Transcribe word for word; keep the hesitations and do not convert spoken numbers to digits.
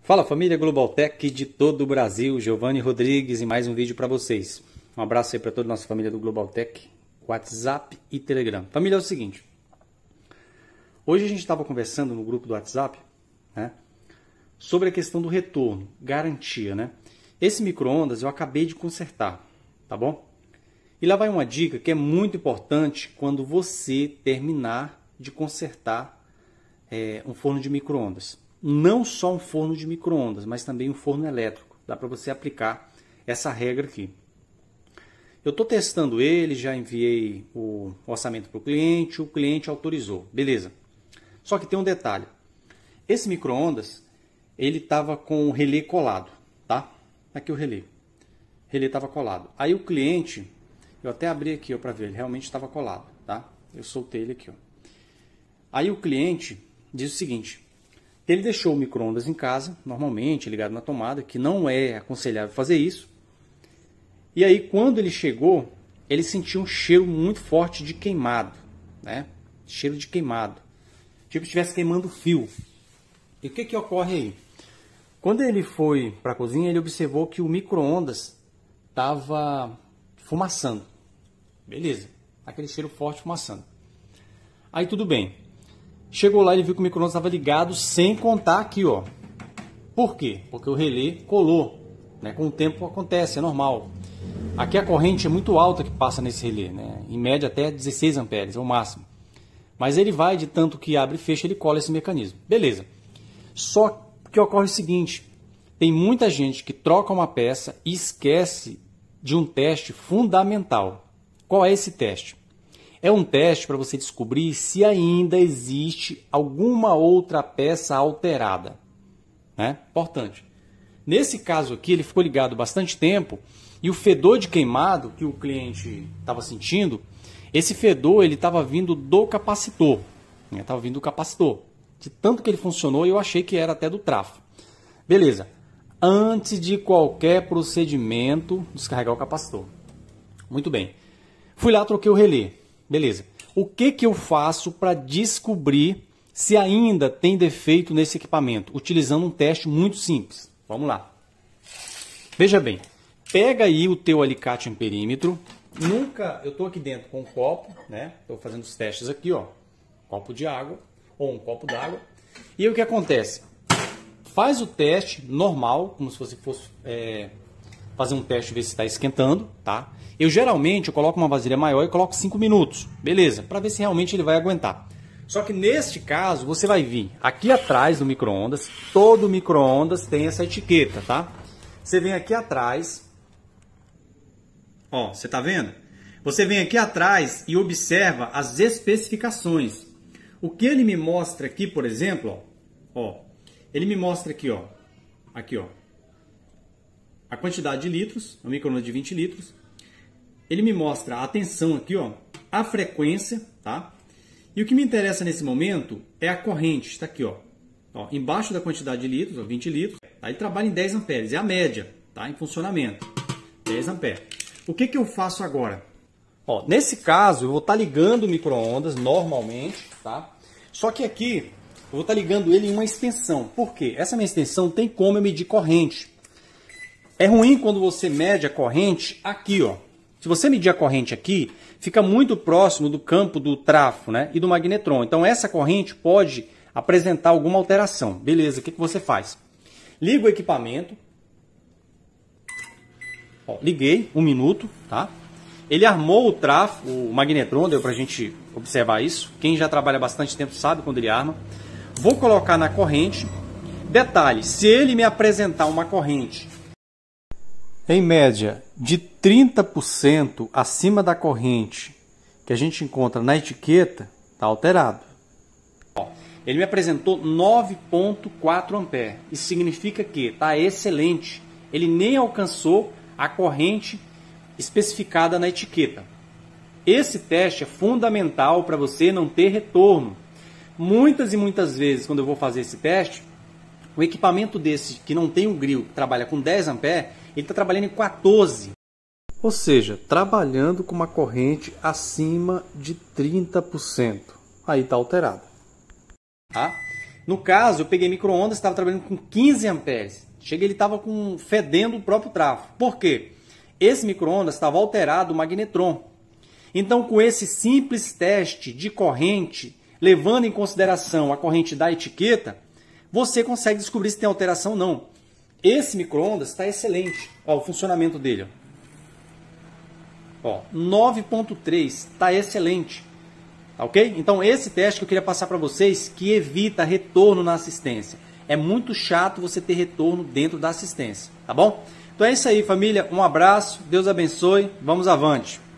Fala família Globaltech de todo o Brasil, Giovanni Rodrigues e mais um vídeo para vocês. Um abraço aí para toda a nossa família do Globaltech, WhatsApp e Telegram. Família, é o seguinte, hoje a gente estava conversando no grupo do WhatsApp, né, sobre a questão do retorno, garantia, né? Esse micro-ondas eu acabei de consertar, tá bom? E lá vai uma dica que é muito importante quando você terminar de consertar é, um forno de micro-ondas. Não só um forno de micro-ondas, mas também um forno elétrico. Dá para você aplicar essa regra aqui. Eu estou testando ele, já enviei o orçamento para o cliente, o cliente autorizou. Beleza. Só que tem um detalhe. Esse micro-ondas, ele estava com o relé colado, tá? Aqui o relé. O relé estava colado. Aí o cliente, eu até abri aqui para ver, ele realmente estava colado, tá? Eu soltei ele aqui, ó. Aí o cliente diz o seguinte: ele deixou o micro-ondas em casa, normalmente ligado na tomada, que não é aconselhável fazer isso. E aí, quando ele chegou, ele sentiu um cheiro muito forte de queimado, né? Cheiro de queimado. Tipo se estivesse queimando fio. E o que que ocorre aí? Quando ele foi para a cozinha, ele observou que o micro-ondas estava fumaçando. Beleza. Aquele cheiro forte fumaçando. Aí tudo bem. Chegou lá e ele viu que o micro-ondas estava ligado sem contar aqui, ó. Por quê? Porque o relé colou, né? Com o tempo acontece, é normal. Aqui a corrente é muito alta que passa nesse relé, né? Em média até dezesseis amperes, é o máximo. Mas ele vai de tanto que abre e fecha, ele cola esse mecanismo. Beleza. Só que ocorre o seguinte, tem muita gente que troca uma peça e esquece de um teste fundamental. Qual é esse teste? É um teste para você descobrir se ainda existe alguma outra peça alterada, né? Importante. Nesse caso aqui, ele ficou ligado bastante tempo e o fedor de queimado que o cliente estava sentindo, esse fedor ele estava vindo do capacitor, né? Estava vindo do capacitor. De tanto que ele funcionou, eu achei que era até do trafo. Beleza. Antes de qualquer procedimento, descarregar o capacitor. Muito bem. Fui lá, troquei o relé. Beleza. O que que eu faço para descobrir se ainda tem defeito nesse equipamento? Utilizando um teste muito simples. Vamos lá. Veja bem. Pega aí o teu alicate em perímetro. Nunca, eu estou aqui dentro com um copo, né? Estou fazendo os testes aqui, ó. Copo de água ou um copo d'água. E aí o que acontece? Faz o teste normal, como se você fosse é, fazer um teste e ver se está esquentando, tá? Eu geralmente eu coloco uma vasilha maior e coloco cinco minutos, beleza? Para ver se realmente ele vai aguentar. Só que neste caso você vai vir aqui atrás do micro-ondas, todo micro-ondas tem essa etiqueta, tá? Você vem aqui atrás, ó, você tá vendo? Você vem aqui atrás e observa as especificações. O que ele me mostra aqui, por exemplo, ó, ó ele me mostra aqui, ó, aqui, ó, a quantidade de litros, um micro-ondas de vinte litros. Ele me mostra a tensão aqui, ó, a frequência, tá? E o que me interessa nesse momento é a corrente, está aqui, ó, ó, embaixo da quantidade de litros, ó, vinte litros, tá? Ele trabalha em dez amperes, é a média, tá? Em funcionamento, dez amperes. O que que eu faço agora? Ó, nesse caso, eu vou estar ligando o micro-ondas normalmente, tá? Só que aqui, eu vou estar ligando ele em uma extensão. Por quê? Essa minha extensão tem como eu medir corrente. É ruim quando você mede a corrente aqui, ó. Se você medir a corrente aqui, fica muito próximo do campo do trafo, né, e do magnetron. Então essa corrente pode apresentar alguma alteração. Beleza, o que que você faz? Liga o equipamento. Ó, liguei, um minuto, tá? Ele armou o trafo, o magnetron, deu pra gente observar isso. Quem já trabalha bastante tempo sabe quando ele arma. Vou colocar na corrente. Detalhe, se ele me apresentar uma corrente em média de trinta por cento acima da corrente que a gente encontra na etiqueta, está alterado. Ó, ele me apresentou nove ponto quatro amperes. Isso significa que está excelente. Ele nem alcançou a corrente especificada na etiqueta. Esse teste é fundamental para você não ter retorno. Muitas e muitas vezes, quando eu vou fazer esse teste, o equipamento desse que não tem um grill, que trabalha com dez amperes, ele está trabalhando em quatorze. Ou seja, trabalhando com uma corrente acima de trinta por cento. Aí está alterado. Tá? No caso, eu peguei micro-ondas, estava trabalhando com quinze amperes. Cheguei, ele estava com fedendo o próprio trafo. Por quê? Esse micro-ondas estava alterado o magnetron. Então, com esse simples teste de corrente, levando em consideração a corrente da etiqueta, você consegue descobrir se tem alteração ou não. Esse micro-ondas está excelente. Ó, o funcionamento dele. Ó, nove ponto três, está excelente. Tá ok? Então, esse teste que eu queria passar para vocês, que evita retorno na assistência. É muito chato você ter retorno dentro da assistência, tá bom? Então é isso aí, família. Um abraço, Deus abençoe, vamos avante.